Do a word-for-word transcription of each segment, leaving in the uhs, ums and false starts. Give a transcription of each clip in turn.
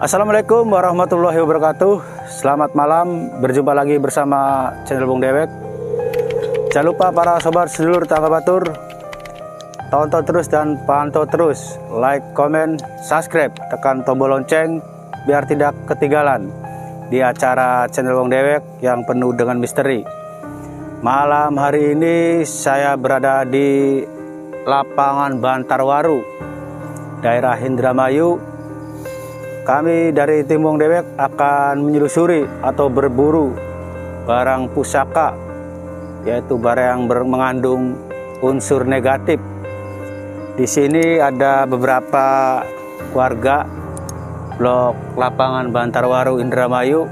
Assalamualaikum warahmatullahi wabarakatuh. Selamat malam, berjumpa lagi bersama channel Bung Dewek. Jangan lupa para sobat sedulur tangga batur, tonton terus dan pantau terus, like, komen, subscribe, tekan tombol lonceng biar tidak ketinggalan di acara channel Bung Dewek yang penuh dengan misteri. Malam hari ini saya berada di lapangan Bantarwaru, daerah Indramayu. Kami dari tim Bung Dewek akan menyelusuri atau berburu barang pusaka, yaitu barang yang mengandung unsur negatif. Di sini ada beberapa warga blok lapangan Bantarwaru Indramayu.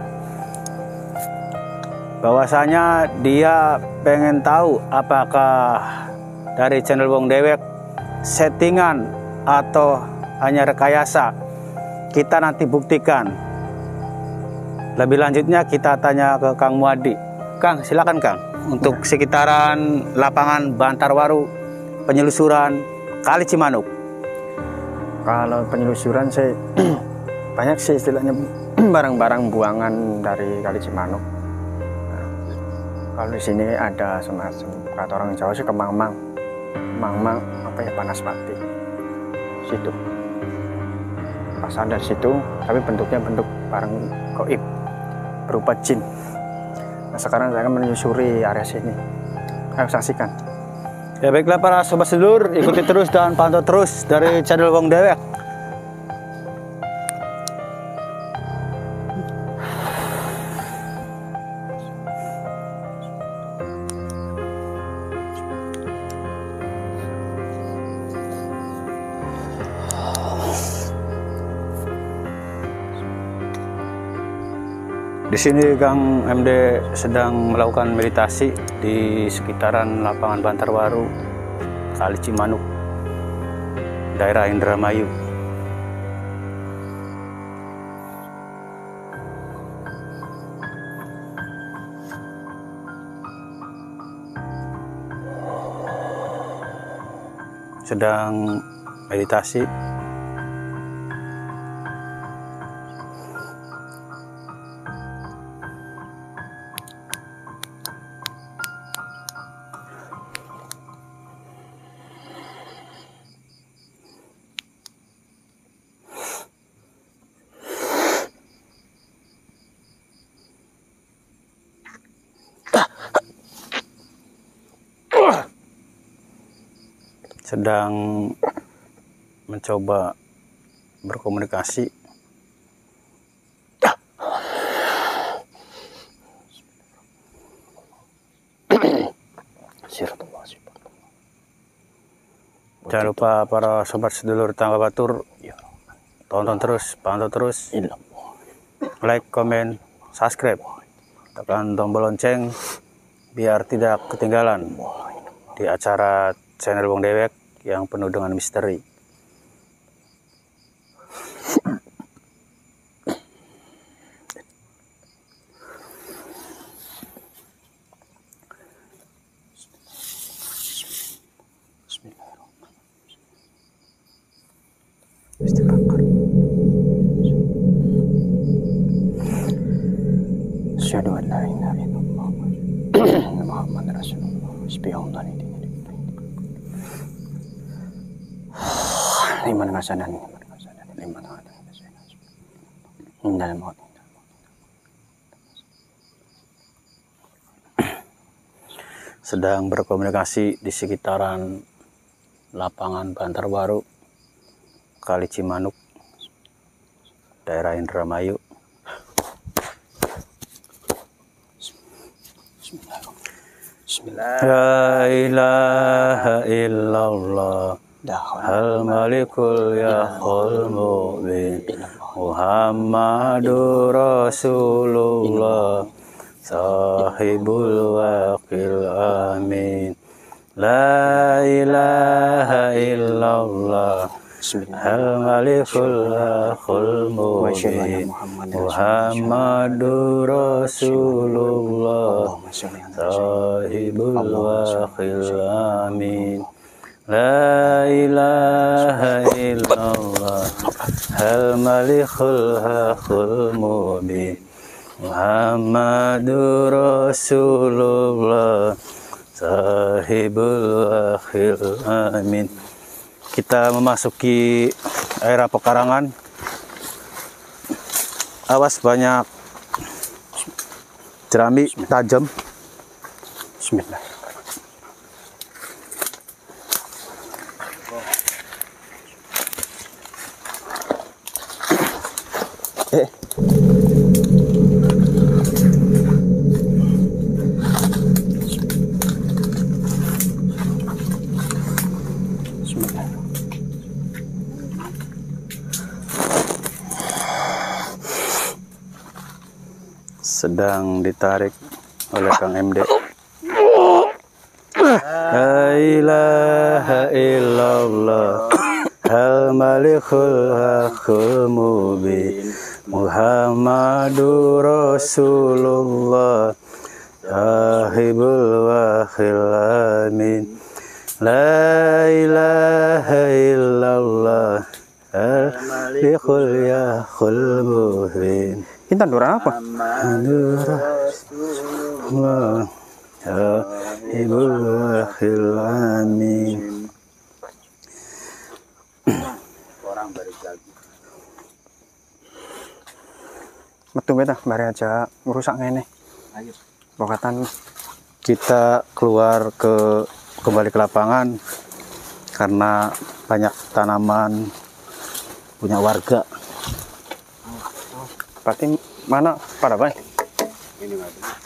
Bahwasanya dia pengen tahu apakah dari channel Bung Dewek settingan atau hanya rekayasa. Kita nanti buktikan. Lebih lanjutnya kita tanya ke Kang Muadi. Kang, silakan Kang. Untuk ya. Sekitaran lapangan Bantarwaru, penyelusuran Kali Cimanuk. Kalau penyelusuran saya banyak sih istilahnya barang-barang buangan dari Kali Cimanuk. Nah, kalau di sini ada semacam kata orang Jawa sih kemang-mang, mang-mang apa ya panas mati. Situ. Pasar dari situ, tapi bentuknya bentuk barang goib berupa jin. Nah, sekarang saya akan menyusuri area sini. Ayo saksikan. Ya baiklah para sobat sedulur, ikuti terus dan pantau terus dari channel Bung Dewek. Di sini Kang M D sedang melakukan meditasi di sekitaran lapangan Bantarwaru, Kali Cimanuk, daerah Indramayu. Sedang meditasi. Sedang mencoba berkomunikasi. Jangan lupa para sobat sedulur tangga batur, tonton terus, pantau terus, like, komen, subscribe, tekan tombol lonceng biar tidak ketinggalan di acara channel Bung Dewek yang penuh dengan misteri. Asyhadu an la ilaha illallah Muhammadur Rasulullah. Bismillah. Liman kasadan, liman kasadan, liman kasadan, liman sedang berkomunikasi di sekitaran lapangan Bantarwaru, Kali Cimanuk, daerah Indramayu. Bismillah. La ilaha illallah Al Malikul Yahul Mu'min Muhammadur Rasulullah Sahibul Waqil Amin. La ilaha illallah Al Malikul Yahul Mu'min Muhammadur Rasulullah Sahibul Waqil Amin. La ilaha illallah Al Malikul Haqqul Mubin Muhammadur Rasulullah Sahibul Akhil Amin. Kita memasuki era pekarangan. Awas banyak jerami tajam. Bismillah. Eh. Bismillah. Sedang ditarik oleh Kang M D. La ilaha illallah Al Malikul Haqqul Mubin Muhammadur Rasulullah Sahibul Akhil Amin. La ilaha illallah Al Malikul Haqqul Mubin. Ini tanduran apa? Muhammadur Rasulullah Sahibul Akhil Amin. Metu beta bare aja merusak ngene. Ayo. Bokatan Kita keluar ke kembali ke lapangan karena banyak tanaman punya warga. berarti mana pada baik? Ini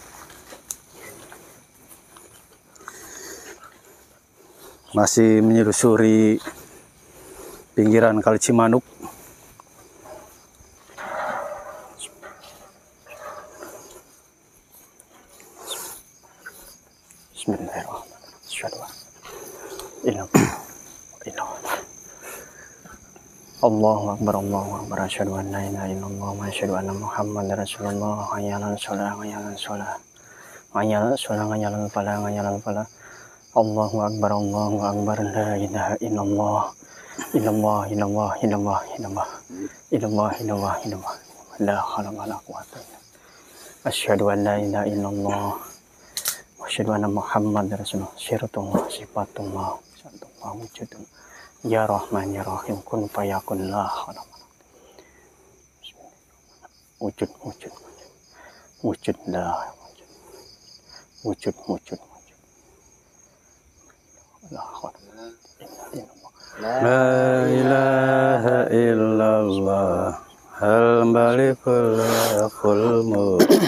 masih menyelusuri pinggiran Kali Cimanuk. Allahu Akbar, Allahu Akbar, asyhadu an la ilaha illallah wa asyhadu anna Muhammadar Rasulullah. Hayyalan shalah, hayyalan shalah, hayyalan shalah, hayyalan falah, hayyalan falah. Allahu Akbar, Allahu Akbar, la ilaha illallah, illallah, illallah, illallah, illallah, illallah, illallah, illallah, la haula wa la quwwata illa billah. Asyhadu an la ilaha illallah wa asyhadu anna Muhammadar Rasulullah. Syiratullah, sifatullah, satullah, wujudullah. Ya Rahman ya Rahim, kun fayakun la haula wujud wujud wujud la wujud wujud wujud la haula La ilaha illallah Al Malikul Haqqul Mubin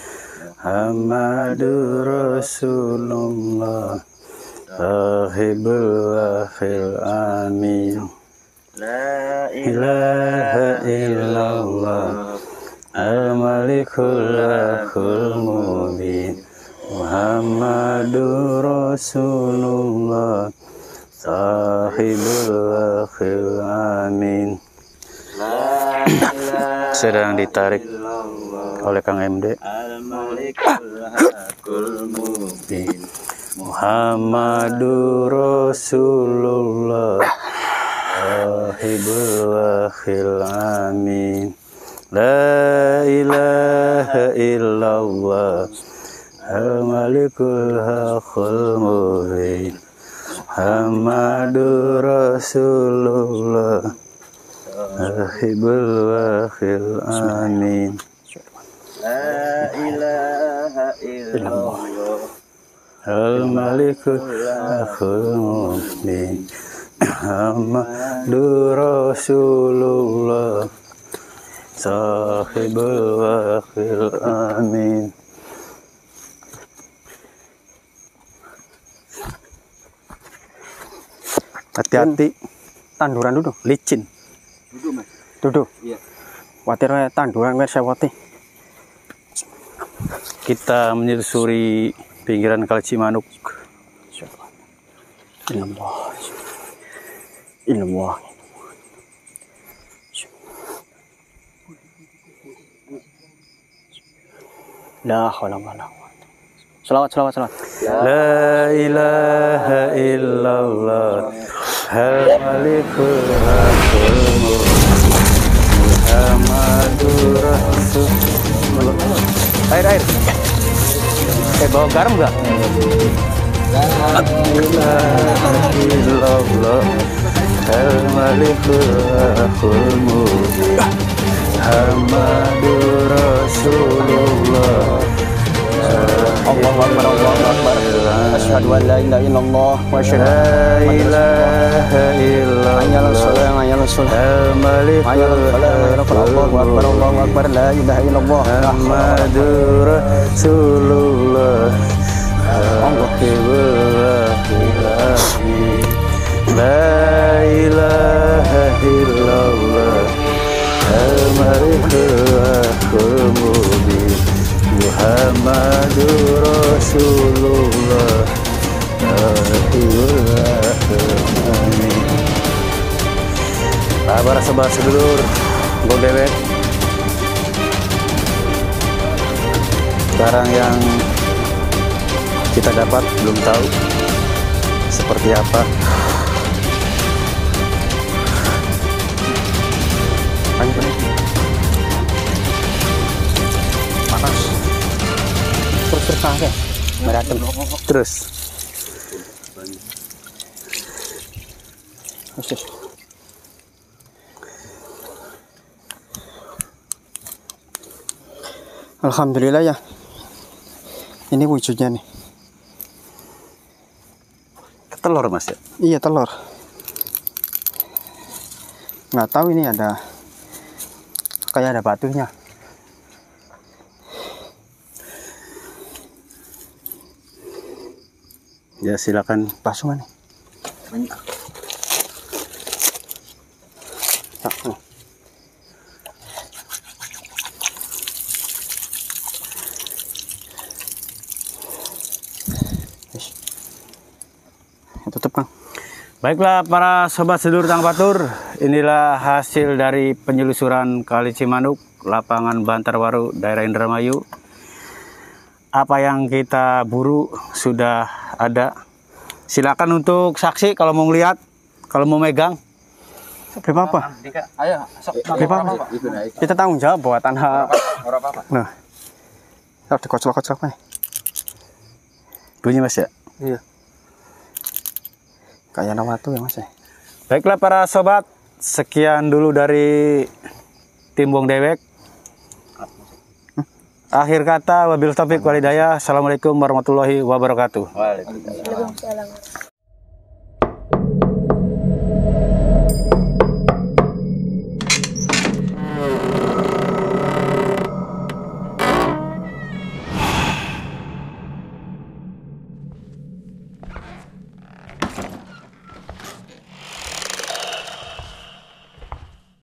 Muhammadur Rasulullah Sahibul Akhil Amin. La ilaha illallah Al Malikul Haqqul Mubin Muhammadur Rasulullah Sahibul Akhil Amin. Sedang ditarik oleh Kang M D. Al Malikul Haqqul Mubin Muhammadur Rasulullah Sahibul Akhil Amin. La ilaha illallah Al Malikul Haqqul Mubin Muhammadur Rasulullah Sahibul Akhil Amin. La ilaha illallah Al Malikul Haqqul Mubin Muhammadur Rasulullah Sahibul Akhil Amin. Hati-hati, tanduran duduk licin. duduk mas duduk iya watir tanduran wes sewoti. Kita menyelusuri pinggiran Kali Cimanuk. Illallah, illallah. La haula wala quwwata. Selawat, selawat, selawat. La ilaha illallah Al Malikul Haqqul Mubin Muhammadur Rasulullah. Air air. Eh bawa garam nggak? La ilaha illallah al-malikul haqqul mubin Muhammadur Rasulullah. Allahu Akbar, Allahu Akbar. Asyhadu an la ilaha illallah wa asyhadu La ilaha illallah anna Muhammadur Rasulullah. Allahu Akbar, Allahu Akbar. La ilaha illallah Muhammadur Rasulullah. La ilaha illallah al-malikul haqqul mubin Muhammadur Rasulullah. Para sobat sedulur Bung Dewek, sekarang yang kita dapat belum tahu seperti apa. Panas. Terus terus pakai. Berantem. Terus Terus. Alhamdulillah ya. Ini wujudnya nih. telur mas ya? Iya telur. Nggak tahu ini ada kayak ada batunya. Ya silakan. Basuh mana? Tak, oh. Tutup Kang. Baiklah para sobat sedulur Tang Batur, inilah hasil dari penyelusuran Kali Cimanuk, lapangan Bantarwaru, daerah Indramayu. Apa yang kita buru sudah ada. Silakan untuk saksi kalau mau lihat, kalau mau megang. Beli apa? Ayo, sok. Beli apa? Kita tanggung jawab buat tanah. Apa-apa. Nah, harus dikocok-kocok nih. Bunyi mas ya? Iya. Kayak nama tuh ya mas ya. Baiklah para sobat, sekian dulu dari tim Bung Dewek. Akhir kata, wabil taufiq walhidayah. Assalamualaikum warahmatullahi wabarakatuh. Waalaikumsalam.